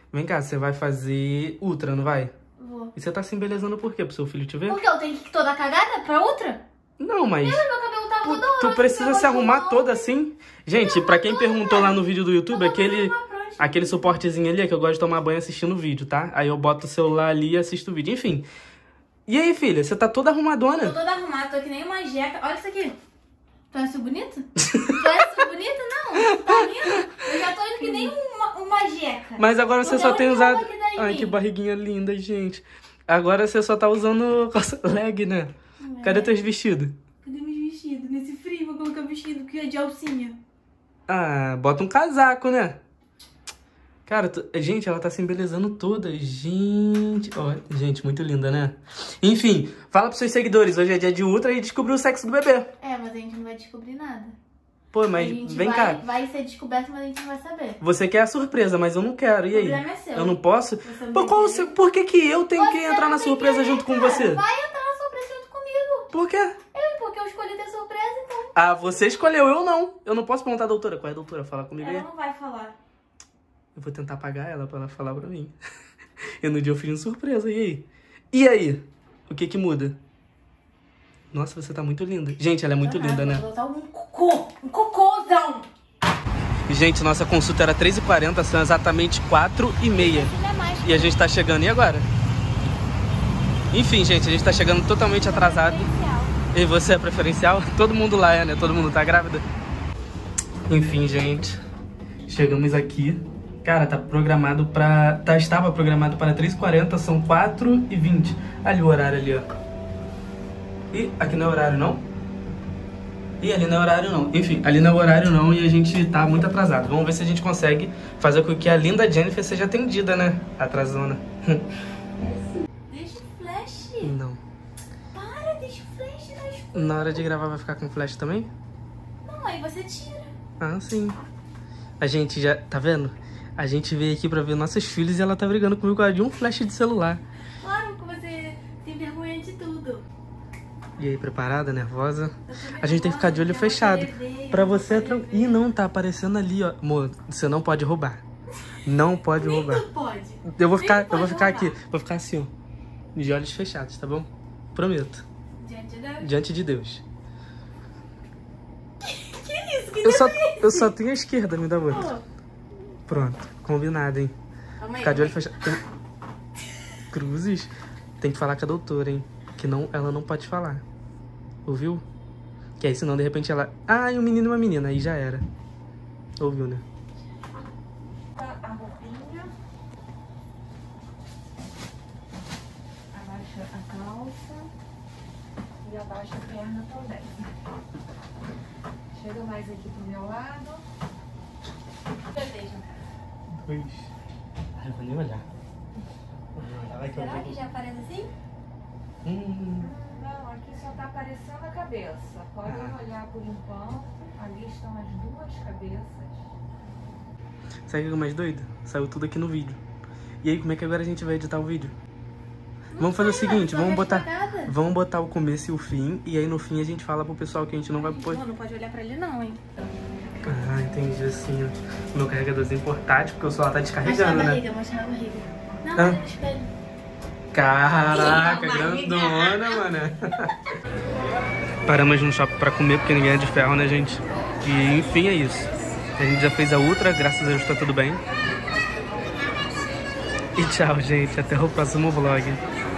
Vem cá, você vai fazer ultra, não vai? Vou. E você tá se embelezando por quê? Pro seu filho te ver? Porque eu tenho que ir toda cagada pra outra? Não, mas... Meu cabelo tá todo Tu precisa se arrumar toda assim? Gente, pra quem perguntou lá no vídeo do YouTube, aquele suportezinho ali é que eu gosto de tomar banho assistindo o vídeo, tá? Aí eu boto o celular ali e assisto o vídeo. Enfim. E aí, filha? Você tá toda arrumadona? Tô toda arrumada, tô que nem uma jeca. Olha isso aqui. Tu acha bonito? Tu acha bonito? Não. Tá lindo? Eu já tô indo que nem uma jeca. Mas agora você só tem usado... Ai, que que barriguinha linda, gente. Agora você só tá usando leg, né? Cadê teus vestidos? Cadê meus vestidos? Nesse frio, vou colocar vestido que é de alcinha. Ah, bota um casaco, né? Cara, gente, ela tá se embelezando toda. Gente, ó, gente, muito linda, né? Enfim, fala pros seus seguidores. Hoje é dia de ultra e descobriu o sexo do bebê. É, mas a gente não vai descobrir nada. Pô, mas vem cá. Vai ser descoberto, mas a gente não vai saber. Você quer a surpresa, mas eu não quero. E aí? O problema é seu. Eu não posso? Você Por que eu tenho que entrar na surpresa junto com você? Vai entrar na surpresa junto comigo. Por quê? Porque eu escolhi ter surpresa, então. Ah, você escolheu, eu não. Eu não posso perguntar a doutora. Qual é a doutora? Fala comigo aí. Ela não vai falar. Eu vou tentar pagar ela pra ela falar pra mim. E no dia eu fiz uma surpresa, e aí? E aí? O que que muda? Nossa, você tá muito linda. Gente, ela é muito linda, né? Vou botar um cocôzão. Gente, nossa consulta era 3h40, são exatamente 4h30. E a gente tá chegando, e agora? Enfim, gente, a gente tá chegando totalmente atrasado. E você é preferencial? Todo mundo lá é, né? Todo mundo tá grávida? Enfim, gente. Chegamos aqui. Cara, tá programado pra... Estava programado para 3h40, são 4h20. Ali o horário ali, ó. E aqui não é horário, não? E ali não é horário, não. Enfim, ali não é horário, não. E a gente tá muito atrasado. Vamos ver se a gente consegue fazer com que a linda Jennifer seja atendida, né? Atrasona. Deixa o flash. Não. Para, deixa o flash na escura. Na hora de gravar vai ficar com flash também? Não, aí você tira. Ah, sim. A gente já... Tá vendo? A gente veio aqui pra ver nossos filhos e ela tá brigando comigo por causa de um flash de celular. Claro que você tem vergonha de tudo. E aí, preparada, nervosa? A gente tem que ficar de olho fechado. Pra você é tranquilo. Ih, não, tá aparecendo ali, ó. Amor, você não pode roubar. Não pode roubar. Tu pode. Eu vou ficar aqui. Vou ficar assim, ó. De olhos fechados, tá bom? Prometo. Diante de Deus. Diante de Deus. Que isso? Que Eu só tenho a esquerda, me dá outra. Pronto, combinado, hein? Ficar de olho fechado. Cruzes, tem que falar com a doutora, hein? Que não, ela não pode falar. Ouviu? Que aí, senão, de repente, ela... Ah, e um menino e uma menina. Aí já era. Ouviu, né? A roupinha. Abaixa a calça. E abaixa a perna também. Chega mais aqui pro meu lado. Dois. Ai, eu vou nem olhar. Será que já aparece assim? Não, aqui só tá aparecendo a cabeça. Podem olhar por enquanto. Ali estão as duas cabeças. Sabe o que é mais doido? Saiu tudo aqui no vídeo. E aí, como é que agora a gente vai editar o vídeo? Vamos fazer o seguinte, vamos botar o começo e o fim. E aí no fim a gente fala pro pessoal que a gente não vai pôr. Não pode olhar pra ele não, hein? Ah, entendi, assim, ó. Meu carregadorzinho portátil, porque o celular tá descarregando, né? Mostra a barriga. Não, Ah. olha no espelho. Caraca, Ih, grandona, mano. Paramos no shopping pra comer, porque ninguém é de ferro, né, gente? E enfim, é isso. A gente já fez a ultra, graças a Deus tá tudo bem. E tchau, gente. Até o próximo vlog.